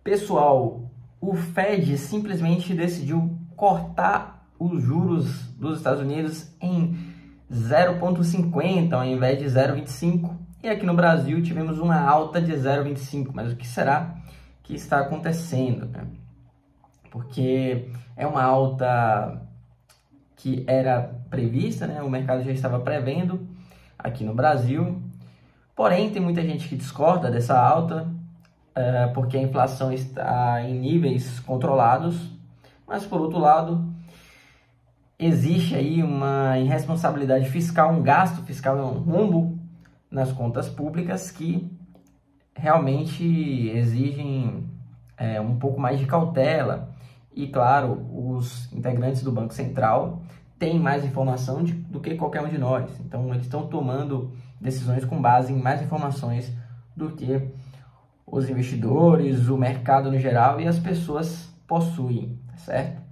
Pessoal, o Fed simplesmente decidiu cortar os juros dos Estados Unidos em 0,50 ao invés de 0,25. E aqui no Brasil tivemos uma alta de 0,25. Mas o que será que está acontecendo, né? Porque é uma alta que era prevista, né? O mercado já estava prevendo aqui no Brasil. Porém, tem muita gente que discorda dessa alta, porque a inflação está em níveis controlados. Mas, por outro lado, existe aí uma irresponsabilidade fiscal, um gasto fiscal, um rombo nas contas públicas que realmente exigem um pouco mais de cautela. E, claro, os integrantes do Banco Central têm mais informação do que qualquer um de nós. Então, eles estão tomando decisões com base em mais informações do que os investidores, o mercado no geral e as pessoas possuem, certo?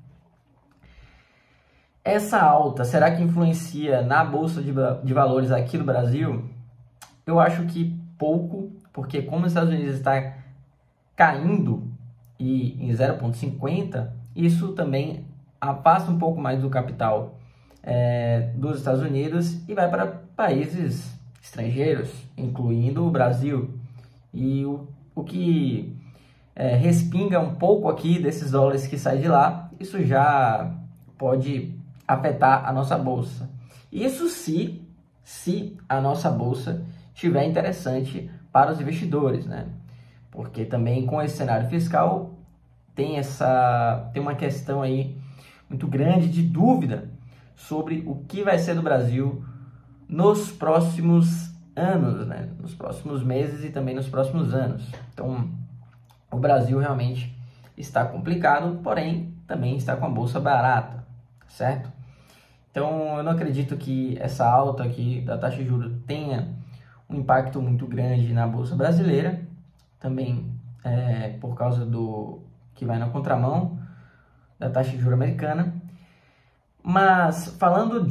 Essa alta, será que influencia na Bolsa de Valores aqui do Brasil? Eu acho que pouco, porque como os Estados Unidos está caindo e em 0,50, isso também afasta um pouco mais do capital dos Estados Unidos e vai para países estrangeiros, incluindo o Brasil. E o que respinga um pouco aqui desses dólares que saem de lá, isso já pode afetar a nossa bolsa. Isso se a nossa bolsa estiver interessante para os investidores, né? Porque também com esse cenário fiscal tem uma questão aí muito grande de dúvida sobre o que vai ser do Brasil nos próximos anos, né? Nos próximos meses e também nos próximos anos. Então, o Brasil realmente está complicado, porém também está com a bolsa barata, certo? Então, eu não acredito que essa alta aqui da taxa de juros tenha um impacto muito grande na bolsa brasileira, também por causa do que vai na contramão da taxa de juros americana. Mas falando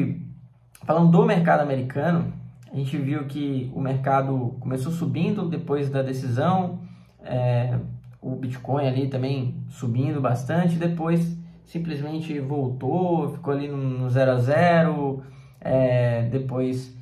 do mercado americano, a gente viu que o mercado começou subindo depois da decisão, o Bitcoin ali também subindo bastante, depois simplesmente voltou, ficou ali no 0 a 0, depois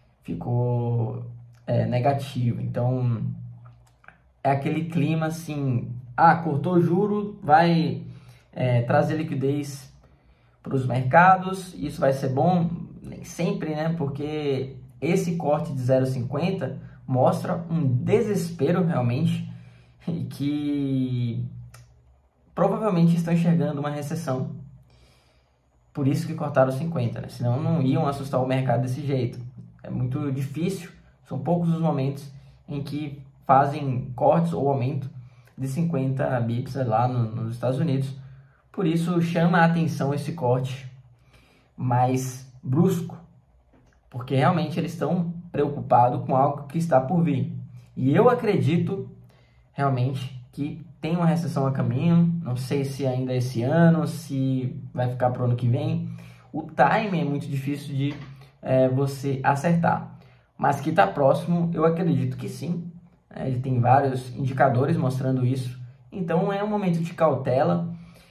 ficou negativo. Então é aquele clima assim, cortou o juro, vai trazer liquidez para os mercados, isso vai ser bom, nem sempre, né? Porque esse corte de 0,50 mostra um desespero realmente e que provavelmente estão enxergando uma recessão. Por isso que cortaram 50, né? Senão não iam assustar o mercado desse jeito. É muito difícil, são poucos os momentos em que fazem cortes ou aumento de 50 bips lá nos Estados Unidos. Por isso chama a atenção esse corte mais brusco, porque realmente eles estão preocupados com algo que está por vir. E eu acredito realmente que tem uma recessão a caminho, não sei se ainda esse ano, se vai ficar para o ano que vem. O timing é muito difícil de você acertar, mas que está próximo, eu acredito que sim. Ele tem vários indicadores mostrando isso, então é um momento de cautela.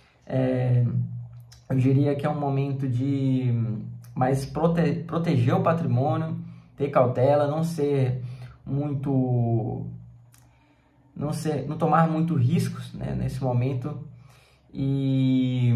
Eu diria que é um momento de mais proteger o patrimônio, ter cautela, não tomar muito riscos, né, nesse momento, e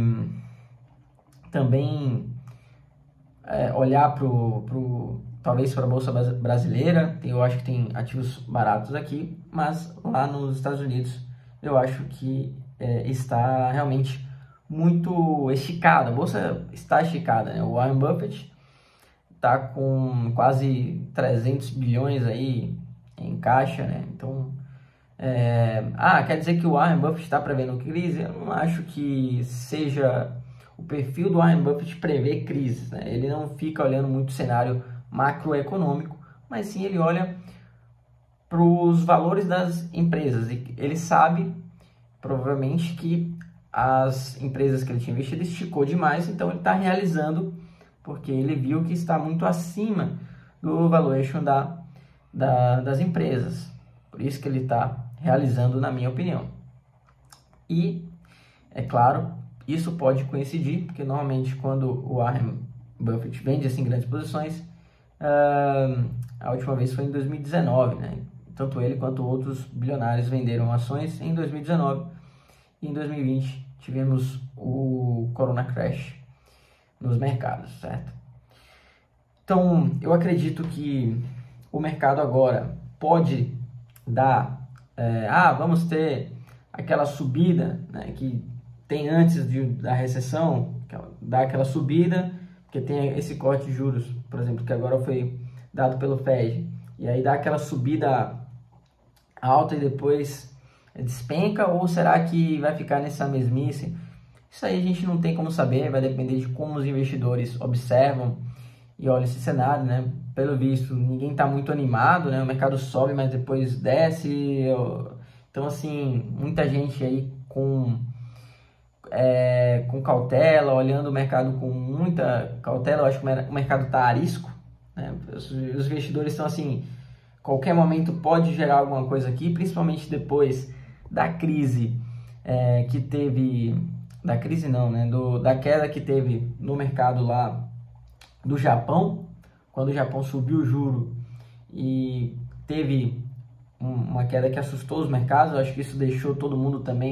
também olhar talvez para a Bolsa Brasileira. Eu acho que tem ativos baratos aqui, mas lá nos Estados Unidos eu acho que está realmente muito esticada, a bolsa está esticada, né? O Warren Buffett está com quase 300 bilhões aí em caixa, né? Então, quer dizer que o Warren Buffett está prevendo crise? Eu não acho que seja o perfil do Warren Buffett prever crises, né? Ele não fica olhando muito o cenário macroeconômico, mas sim ele olha para os valores das empresas e ele sabe, provavelmente, que as empresas que ele tinha investido esticou demais, então ele está realizando, porque ele viu que está muito acima do valuation das empresas. Por isso que ele está realizando, na minha opinião. E, é claro, isso pode coincidir, porque normalmente quando o Warren Buffett vende assim grandes posições, a última vez foi em 2019, né? Tanto ele quanto outros bilionários venderam ações em 2019 e em 2020 tivemos o Corona Crash nos mercados, certo? Então, eu acredito que o mercado agora pode dar, vamos ter aquela subida, né, que tem antes da recessão, dá aquela subida, porque tem esse corte de juros, por exemplo, que agora foi dado pelo Fed, e aí dá aquela subida alta e depois despenca, ou será que vai ficar nessa mesmice? Isso aí a gente não tem como saber, vai depender de como os investidores observam e olham esse cenário, né? Pelo visto, ninguém está muito animado, né? O mercado sobe, mas depois desce. Então, assim, muita gente aí com cautela, olhando o mercado com muita cautela. Eu acho que o mercado está arisco, né? Os investidores estão assim, qualquer momento pode gerar alguma coisa aqui, principalmente depois da crise que teve, da crise não, né? Da queda que teve no mercado lá do Japão, quando o Japão subiu o juro e teve uma queda que assustou os mercados. Eu acho que isso deixou todo mundo também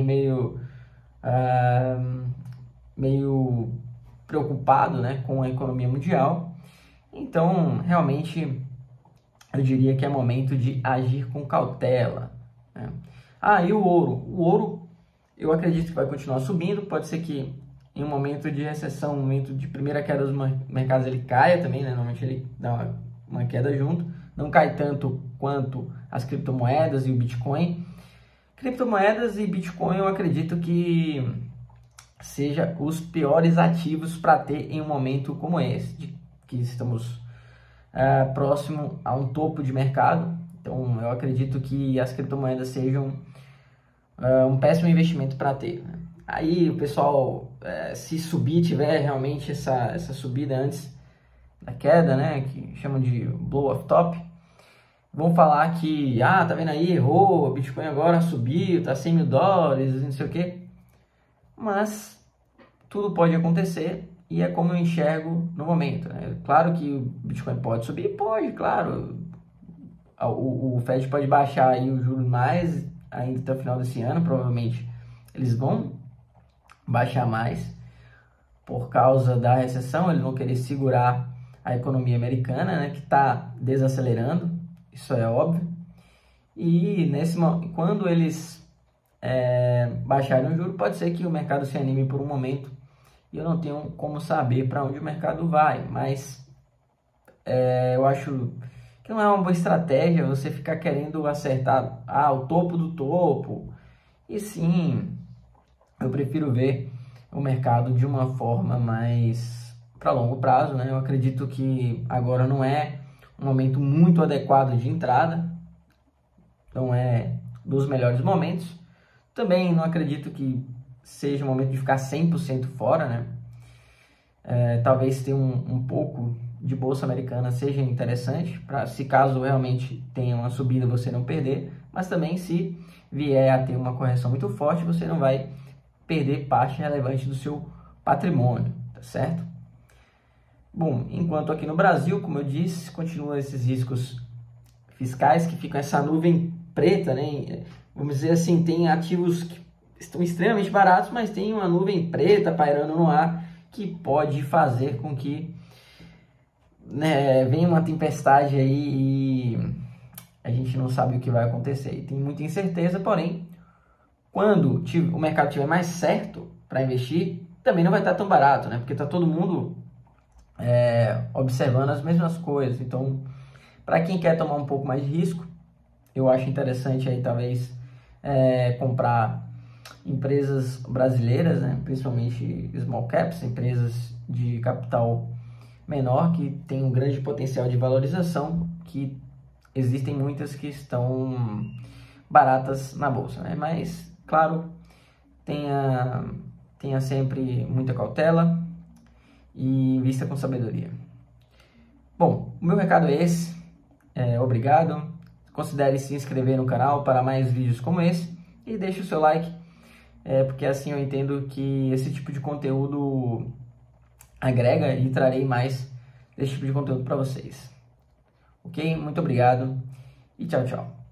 meio preocupado, né, com a economia mundial. Então, realmente, eu diria que é momento de agir com cautela, né? E o ouro? O ouro, eu acredito que vai continuar subindo. Pode ser que em um momento de recessão, um momento de primeira queda dos mercados, ele caia também, né? Normalmente ele dá uma queda junto. Não cai tanto quanto as criptomoedas e o Bitcoin. Criptomoedas e Bitcoin eu acredito que seja os piores ativos para ter em um momento como esse, que estamos próximo a um topo de mercado. Então eu acredito que as criptomoedas sejam um péssimo investimento para ter, né? Aí o pessoal, se subir, tiver realmente essa subida antes da queda, né, que chamam de blow off top, vão falar que, tá vendo aí, errou, o Bitcoin agora subiu, tá $100 mil, não sei o que. Mas tudo pode acontecer e é como eu enxergo no momento, né? Claro que o Bitcoin pode subir, pode, claro. O Fed pode baixar aí o juros mais ainda até o final desse ano, provavelmente eles vão baixar mais por causa da recessão. Eles vão querer segurar a economia americana, né, que está desacelerando, isso é óbvio. E quando eles baixarem o juro, pode ser que o mercado se anime por um momento, e eu não tenho como saber para onde o mercado vai, mas eu acho que não é uma boa estratégia você ficar querendo acertar o topo do topo. E sim, eu prefiro ver o mercado de uma forma mais para longo prazo, né? Eu acredito que agora não é um momento muito adequado de entrada, não é dos melhores momentos. Também não acredito que seja o momento de ficar 100% fora, né? Talvez ter um pouco de bolsa americana seja interessante, se caso realmente tenha uma subida você não perder, mas também se vier a ter uma correção muito forte, você não vai perder parte relevante do seu patrimônio, tá certo? Bom, enquanto aqui no Brasil, como eu disse, continuam esses riscos fiscais que ficam essa nuvem preta, né? Vamos dizer assim, tem ativos que estão extremamente baratos, mas tem uma nuvem preta pairando no ar que pode fazer com que, né, venha uma tempestade aí e a gente não sabe o que vai acontecer. E tem muita incerteza, porém, quando o mercado estiver mais certo para investir, também não vai estar tão barato, né? Porque está todo mundo observando as mesmas coisas. Então, para quem quer tomar um pouco mais de risco, eu acho interessante aí talvez comprar empresas brasileiras, né? Principalmente small caps, empresas de capital menor que tem um grande potencial de valorização, que existem muitas que estão baratas na bolsa, né? Mas, claro, tenha sempre muita cautela e invista com sabedoria. Bom, o meu recado é esse. Obrigado. Considere se inscrever no canal para mais vídeos como esse e deixe o seu like. porque assim eu entendo que esse tipo de conteúdo agrega e trarei mais desse tipo de conteúdo para vocês. Ok? Muito obrigado e tchau, tchau.